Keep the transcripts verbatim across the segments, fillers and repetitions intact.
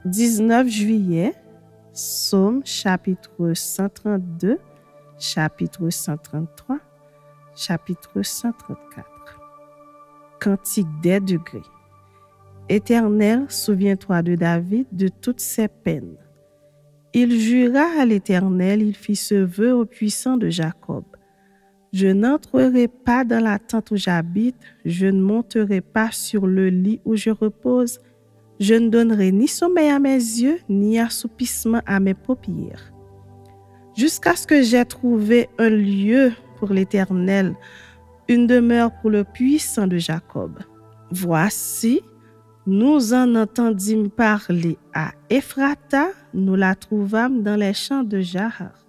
dix-neuf juillet, Psaume chapitre cent trente-deux, chapitre cent trente-trois, chapitre cent trente-quatre. Cantique des degrés. Éternel, souviens-toi de David, de toutes ses peines. Il jura à l'Éternel, il fit ce vœu au puissant de Jacob. Je n'entrerai pas dans la tente où j'habite, je ne monterai pas sur le lit où je repose, je ne donnerai ni sommeil à mes yeux, ni assoupissement à mes paupières. Jusqu'à ce que j'aie trouvé un lieu pour l'Éternel, une demeure pour le puissant de Jacob. Voici, nous en entendîmes parler à Ephrata, nous la trouvâmes dans les champs de Jahar.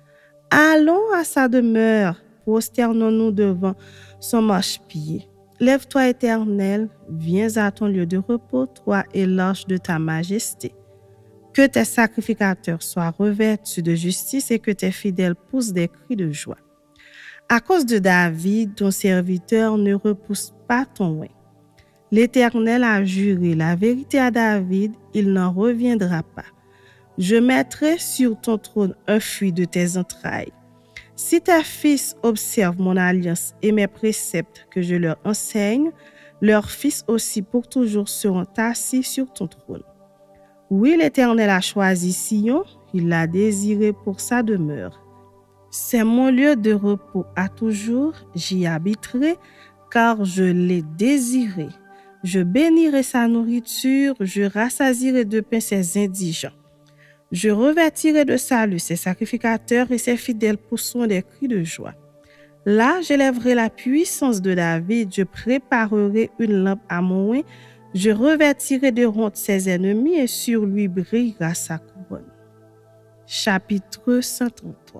Allons à sa demeure, prosternons-nous devant son marchepied. Lève-toi, Éternel, viens à ton lieu de repos, toi et l'arche de ta majesté. Que tes sacrificateurs soient revêtus de justice et que tes fidèles poussent des cris de joie. À cause de David, ton serviteur, ne repousse pas ton oint. L'Éternel a juré la vérité à David, il n'en reviendra pas. Je mettrai sur ton trône un fruit de tes entrailles. Si tes fils observent mon alliance et mes préceptes que je leur enseigne, leurs fils aussi pour toujours seront assis sur ton trône. Oui, l'Éternel a choisi Sion, il l'a désiré pour sa demeure. C'est mon lieu de repos à toujours, j'y habiterai, car je l'ai désiré. Je bénirai sa nourriture, je rassasierai de pain ses indigents. Je revêtirai de salut ses sacrificateurs et ses fidèles pousseront des cris de joie. Là, j'élèverai la puissance de David, je préparerai une lampe à mon oint, je revêtirai de honte ses ennemis et sur lui brillera sa couronne. Chapitre cent trente-trois.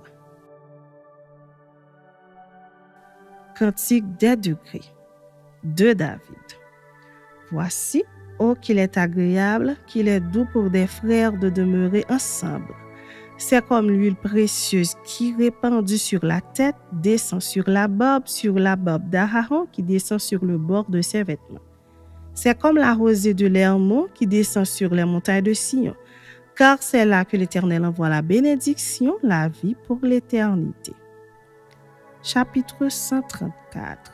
Cantique des degrés de David. Voici, oh qu'il est agréable, qu'il est doux pour des frères de demeurer ensemble. C'est comme l'huile précieuse qui, répandue sur la tête, descend sur la barbe, sur la barbe d'Aaron qui descend sur le bord de ses vêtements. C'est comme la rosée de l'Hermon qui descend sur les montagnes de Sion, car c'est là que l'Éternel envoie la bénédiction, la vie pour l'éternité. Chapitre cent trente-quatre.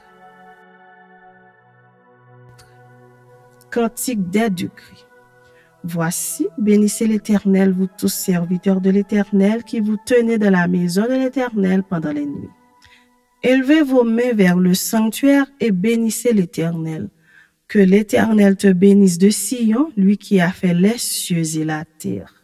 Cantique des degrés. Voici, bénissez l'Éternel, vous tous serviteurs de l'Éternel, qui vous tenez dans la maison de l'Éternel pendant les nuits. Élevez vos mains vers le sanctuaire et bénissez l'Éternel. Que l'Éternel te bénisse de Sion, lui qui a fait les cieux et la terre.